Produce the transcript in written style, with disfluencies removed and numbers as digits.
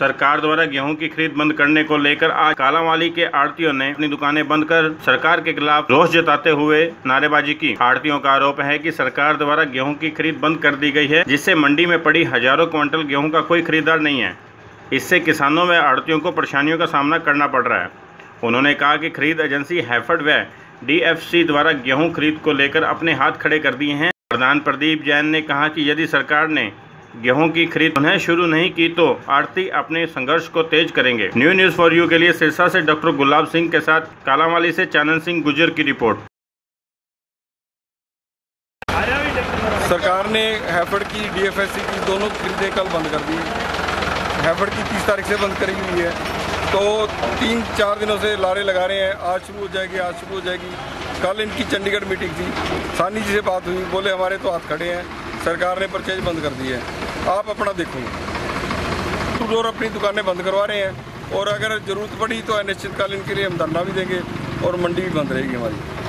सरकार द्वारा गेहूं की खरीद बंद करने को लेकर आज कालांवाली के आढ़तियों ने अपनी दुकानें बंद कर सरकार के खिलाफ रोष जताते हुए नारेबाजी की। आढ़तियों का आरोप है कि सरकार द्वारा गेहूं की खरीद बंद कर दी गई है, जिससे मंडी में पड़ी हजारों क्विंटल गेहूं का कोई खरीदार नहीं है। इससे किसानों व आढ़तियों को परेशानियों का सामना करना पड़ रहा है। उन्होंने कहा कि खरीद एजेंसी हैफेड व DFC द्वारा गेहूं खरीद को लेकर अपने हाथ खड़े कर दिए हैं। प्रधान प्रदीप जैन ने कहा कि यदि सरकार ने गेहूं की खरीद पुनः शुरू नहीं की तो आढ़ती अपने संघर्ष को तेज करेंगे। न्यूज़ फॉर यू के लिए सिरसा से डॉक्टर गुलाब सिंह के साथ कालांवाली से चानन सिंह गुजर की रिपोर्ट। सरकार ने हैफेड की DFSC की दोनों खरीदें कल बंद कर दी। हैफेड की 30 तारीख से बंद करी हुई है, तो 3-4 दिनों से लारे लगा रहे हैं, आज शुरू हो जाएगी, आज शुरू हो जाएगी। कल इनकी चंडीगढ़ मीटिंग थी, सानी जी से बात हुई, बोले हमारे तो हाथ खड़े हैं, सरकार ने परचेज बंद कर दी है, आप अपना देखो। और अपनी दुकानें बंद करवा रहे हैं और अगर ज़रूरत पड़ी तो अनिश्चितकालीन के लिए हम धरना भी देंगे और मंडी भी बंद रहेगी हमारी।